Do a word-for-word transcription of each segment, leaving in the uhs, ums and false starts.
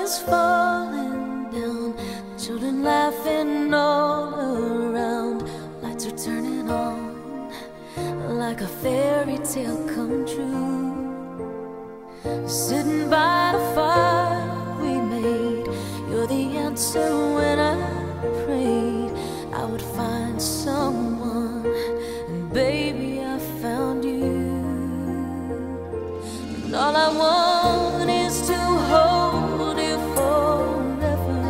is falling down, children laughing all around. Lights are turning on like a fairy tale come true. Sitting by the fire we made, you're the answer when I prayed I would find someone, and baby I found you. And all I want is to hold you forever,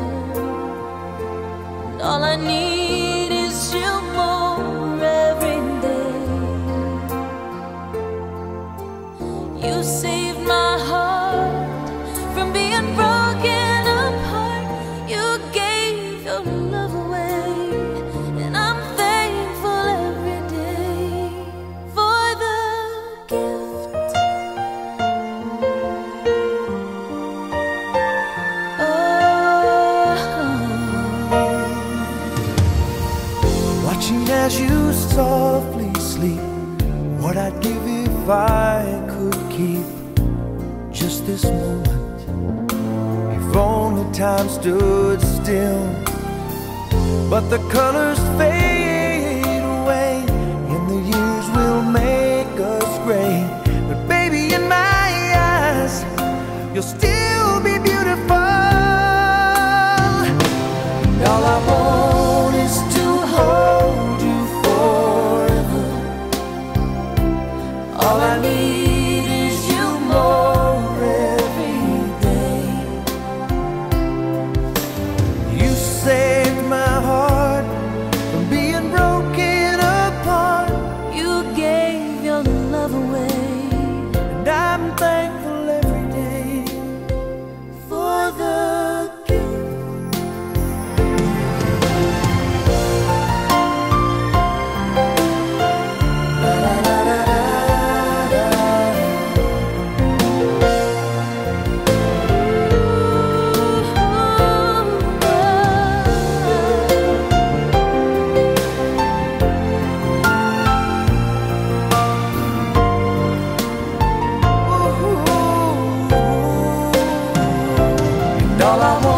and all I need is you more every day. You saved my heart from being broken apart. You gave your love away, and I'm thankful every day for the gift. Oh. Watching as you softly sleep, what I'd give if I could keep just this moment. If only time stood still, but the colors fade away, and the years will make us gray. But baby, in my eyes, you'll still be beautiful. And all I want is to hold you forever. All I need is you more every day. You saved my heart from being broken apart. You gave your love away, And I'm thankful every day for the gift. And all I want